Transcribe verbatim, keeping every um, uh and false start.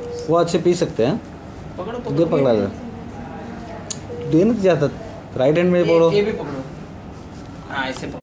वो अच्छे पी सकते हैं। पकड़ो दे पकड़ो पकड़ा ले, देना तो चाहता, राइट हैंड में ये, पकड़ो। ये भी पकड़ो। हाँ ऐसे पकड़ो।